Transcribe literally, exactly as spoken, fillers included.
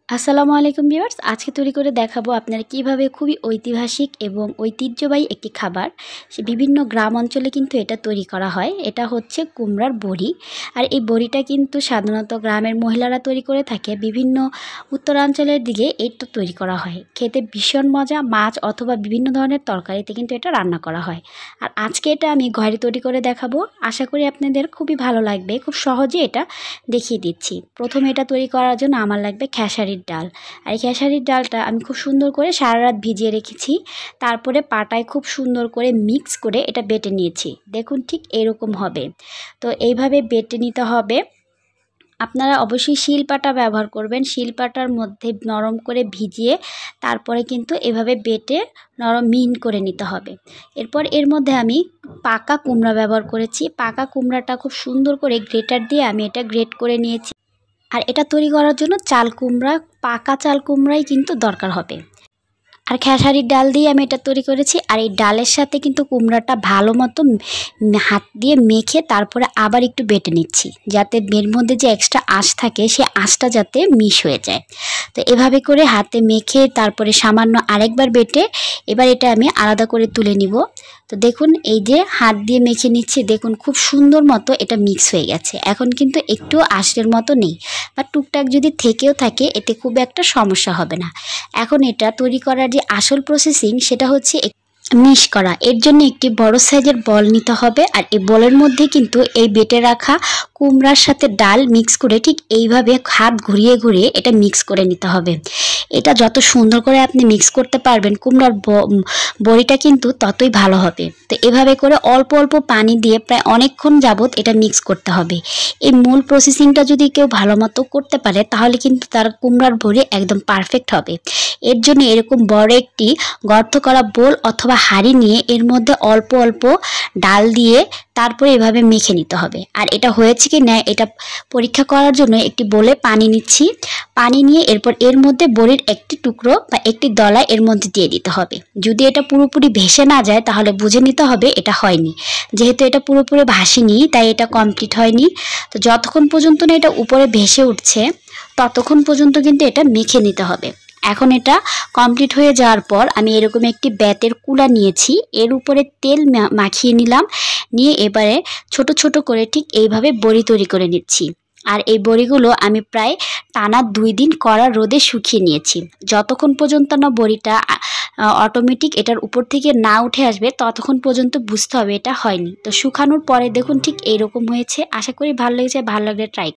আসসালামু আলাইকুম ভিউয়ার্স, আজকে তৈরি করে দেখাবো আপনারা কিভাবে খুবই ঐতিহাসিক এবং ঐতিহ্যবাহী একটি খাবার। সে বিভিন্ন গ্রাম অঞ্চলে কিন্তু এটা তৈরি করা হয়। এটা হচ্ছে কুমড়ার বড়ি। আর এই বড়িটা কিন্তু সাধারণত গ্রামের মহিলারা তৈরি করে থাকে। বিভিন্ন উত্তরাঞ্চলের দিকে এটা তৈরি করা হয়। খেতে ভীষণ মজা, মাছ অথবা বিভিন্ন ধরনের তরকারিতে কিন্তু এটা রান্না করা হয়। আর আজকে এটা আমি ঘরে তৈরি করে দেখাবো। আশা করি আপনাদের খুবই ভালো লাগবে। খুব সহজে এটা দেখিয়ে দিচ্ছি। প্রথমে এটা তৈরি করার জন্য আমার লাগবে খেসারির ডাল। আর এই খেসারির ডালটা আমি খুব সুন্দর করে সারা রাত ভিজিয়ে রেখেছি। তারপরে পাটায় খুব সুন্দর করে মিক্স করে এটা বেটে নিয়েছি। দেখুন ঠিক এরকম হবে। তো এইভাবে বেটে নিতে হবে। আপনারা অবশ্যই শিলপাটা ব্যবহার করবেন। শিলপাটার মধ্যে নরম করে ভিজিয়ে তারপরে কিন্তু এভাবে বেটে নরম মিহিন করে নিতে হবে। এরপর এর মধ্যে আমি পাকা কুমড়া ব্যবহার করেছি। পাকা কুমড়াটা খুব সুন্দর করে গ্রেটার দিয়ে আমি এটা গ্রেট করে নিয়েছি। আর এটা তৈরি করার জন্য চাল কুমড়া, পাকা চাল কুমড়াই কিন্তু দরকার হবে। আর খেসারির ডাল দিয়ে আমি এটা তৈরি করেছি। আর এই ডালের সাথে কিন্তু কুমড়াটা ভালো মতো হাত দিয়ে মেখে তারপরে আবার একটু বেটে নিচ্ছি, যাতে এর মধ্যে যে এক্সট্রা আঁশ থাকে সে আঁশটা যাতে মিশ হয়ে যায়। তো এভাবে করে হাতে মেখে তারপরে সামান্য আরেকবার বেটে এবার এটা আমি আলাদা করে তুলে নিব। তো দেখুন এই যে হাত দিয়ে মেখে নিচ্ছি, দেখুন খুব সুন্দর মতো এটা মিক্স হয়ে গেছে। এখন কিন্তু একটু আঁশের মতো নেই, বা টুকটাক যদি থেকেও থাকে এতে খুব একটা সমস্যা হবে না। এখন এটা তৈরি করার যে আসল প্রসেসিং সেটা হচ্ছে মিশ করা। এর জন্য একটি বড় সাইজের বল নিতে হবে। আর এই বলের মধ্যে কিন্তু এই বেটে রাখা কুমড়ার সাথে ডাল মিক্স করে ঠিক এইভাবে হাত ঘুরিয়ে ঘুরিয়ে এটা মিক্স করে নিতে হবে। এটা যত সুন্দর করে আপনি মিক্স করতে পারবেন কুমড়ার বড়িটা কিন্তু ততই ভালো হবে। তো এভাবে করে অল্প অল্প পানি দিয়ে প্রায় অনেকক্ষণ যাবত এটা মিক্স করতে হবে। এই মূল প্রসেসিংটা যদি কেউ ভালো মতো করতে পারে তাহলে কিন্তু তার কুমড়ার বড়ি একদম পারফেক্ট হবে। এর জন্য এরকম বড় একটি গর্ত করা বোল অথবা হাঁড়ি নিয়ে এর মধ্যে অল্প অল্প ডাল দিয়ে তারপরে এভাবে মেখে নিতে হবে। আর এটা হয়েছে কি না এটা পরীক্ষা করার জন্য একটি বোলে পানি নিচ্ছি। পানি নিয়ে এরপর এর মধ্যে বড়ির একটি টুকরো বা একটি দলা এর মধ্যে দিয়ে দিতে হবে। যদি এটা পুরোপুরি ভেসে না যায় তাহলে বুঝে নিতে হবে এটা হয়নি। যেহেতু এটা পুরোপুরি ভাসেনি তাই এটা কমপ্লিট হয়নি। তো যতক্ষণ পর্যন্ত না এটা উপরে ভেসে উঠছে ততক্ষণ পর্যন্ত কিন্তু এটা মেখে নিতে হবে। এখন এটা কমপ্লিট হয়ে যাওয়ার পর আমি এরকম একটি বেতের কুলা নিয়েছি, এর উপরে তেল মাখিয়ে নিলাম। নিয়ে এবারে ছোট ছোট করে ঠিক এইভাবে বড়ি তৈরি করে নিচ্ছি। আর এই বড়িগুলো আমি প্রায় টানা দুই দিন কড়া রোদে শুকিয়ে নিয়েছি। যতক্ষণ পর্যন্ত না বড়িটা অটোমেটিক এটার উপর থেকে না উঠে আসবে ততক্ষণ পর্যন্ত বুঝতে হবে এটা হয়নি। তো শুকানোর পরে দেখুন ঠিক এইরকম হয়েছে। আশা করি ভালো লেগেছে। ভালো লাগলে ট্রাই